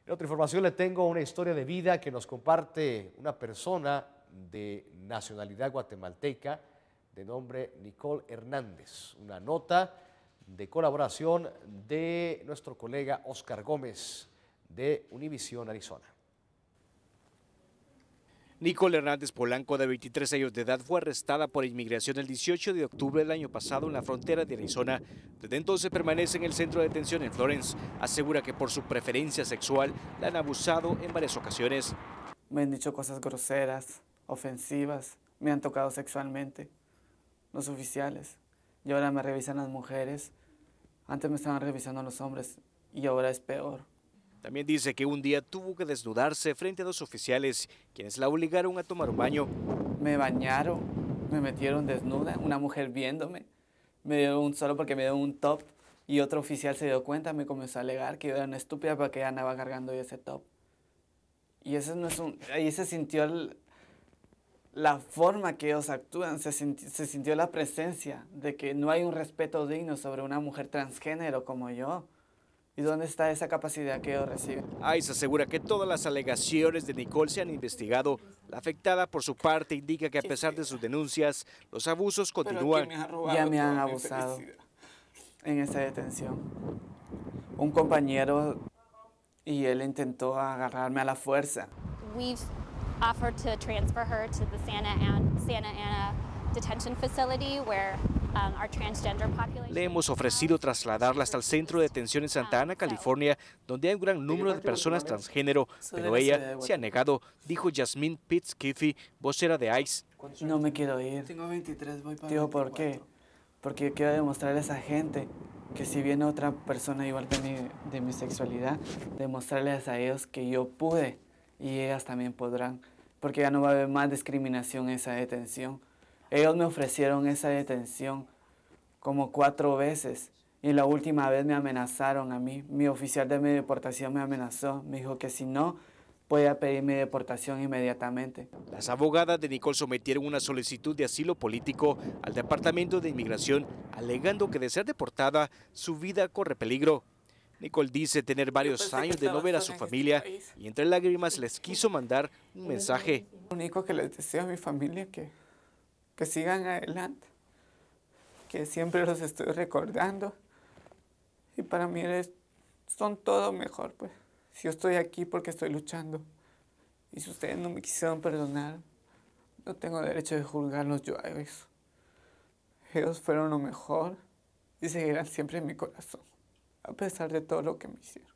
En otra información le tengo una historia de vida que nos comparte una persona de nacionalidad guatemalteca de nombre Nicole Hernández. Una nota de colaboración de nuestro colega Oscar Gómez de Univisión, Arizona. Nicole Hernández Polanco, de 23 años de edad, fue arrestada por inmigración el 18 de octubre del año pasado en la frontera de Arizona. Desde entonces permanece en el centro de detención en Florence. Asegura que por su preferencia sexual la han abusado en varias ocasiones. Me han dicho cosas groseras, ofensivas, me han tocado sexualmente, los oficiales. Y ahora me revisan las mujeres. Antes me estaban revisando los hombres y ahora es peor. También dice que un día tuvo que desnudarse frente a dos oficiales, quienes la obligaron a tomar un baño. Me bañaron, me metieron desnuda, una mujer viéndome. Me dio solo porque me dio un top y otro oficial se dio cuenta, me comenzó a alegar que yo era una estúpida porque andaba cargando yo ese top. Y ese no es ahí se sintió la forma que ellos actúan, se sintió la presencia de que no hay un respeto digno sobre una mujer transgénero como yo. ¿Y dónde está esa capacidad que ellos reciben? ICE asegura que todas las alegaciones de Nicole se han investigado. La afectada, por su parte, indica que a pesar de sus denuncias, los abusos continúan. Ya me han abusado en esa detención. Un compañero y él intentó agarrarme a la fuerza. We've offered to transfer her to the Santa Ana detention facility where our transgender population. Le hemos ofrecido trasladarla hasta el centro de detención en Santa Ana, California, donde hay un gran número de personas transgénero, pero ella se ha negado, dijo Jasmine Pitts-Kiffy, vocera de ICE. No me quiero ir. Tengo 23, voy para Digo, ¿por qué? Porque quiero demostrarle a esa gente que si viene otra persona igual de mi sexualidad, demostrarles a ellos que yo pude y ellas también podrán, porque ya no va a haber más discriminación en esa detención. Ellos me ofrecieron esa detención como 4 veces y la última vez me amenazaron a mí. Mi oficial de mi deportación me amenazó, me dijo que si no, podía pedir mi deportación inmediatamente. Las abogadas de Nicole sometieron una solicitud de asilo político al Departamento de Inmigración, alegando que de ser deportada, su vida corre peligro. Nicole dice tener varios años de no ver a su familia y entre lágrimas les quiso mandar un mensaje. Lo único que les deseo a mi familia es que sigan adelante, que siempre los estoy recordando y para mí son todo mejor, pues. Si yo estoy aquí porque estoy luchando y si ustedes no me quisieron perdonar, no tengo derecho de juzgarlos yo a ellos. Ellos fueron lo mejor y seguirán siempre en mi corazón, a pesar de todo lo que me hicieron.